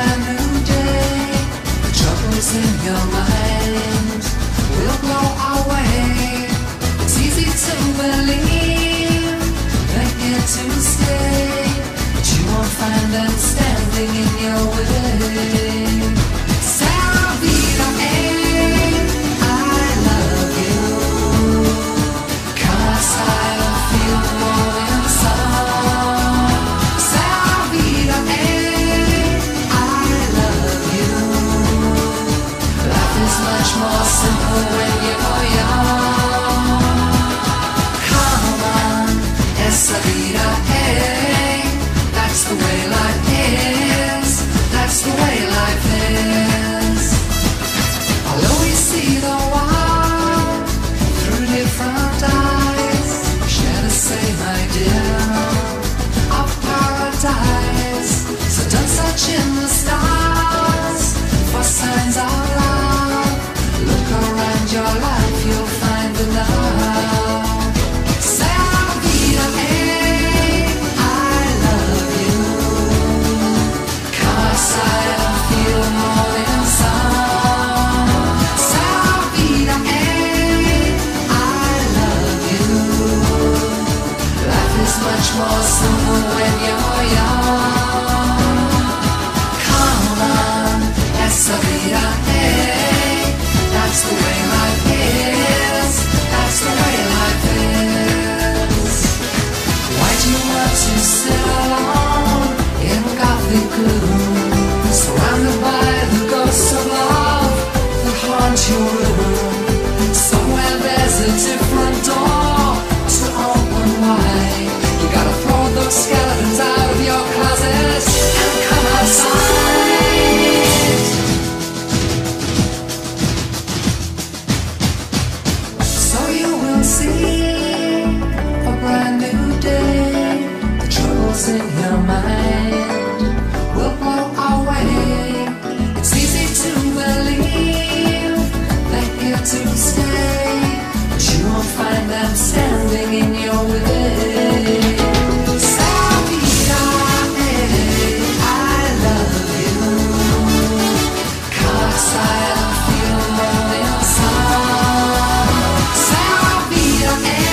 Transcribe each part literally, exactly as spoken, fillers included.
brand new day. The troubles in your mind will blow away. It's easy to believe they're here to stay, but you won't find them standing in your way. Sarah Vida, I love you, 'cause I don't feel more inside. Sarah Vida, I love you. Life is much more simple when you're young. Come on, esa vida, hey, that's the way life is, that's the way life is. Although we see the world through different eyes, we share the same idea of paradise. So don't search in the stars for signs of love. Look around your life, you'll find enough. Sarah Vida, I love you, 'cause I don't feel more inside. Sarah Vida, I love you. Life is much more simple when you're young. Come on, esa vida, hey, that's the way life is, that's the way life is. Why do you want to sit alone in gothic gloom, surrounded by the ghosts of love that haunt your room? Somewhere there's a different door to open wide. You gotta throw those skeletons out of your closet and come outside. So you will see a brand new day. The troubles in your mind will blow away. It's easy to believe they're here to stay, but you won't find them standing in your way. Sarah Vida, I love you, 'cause I don't feel more inside. Sarah Vida,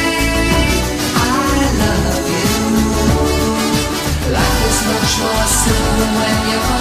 I love you. Life is much more simple when you're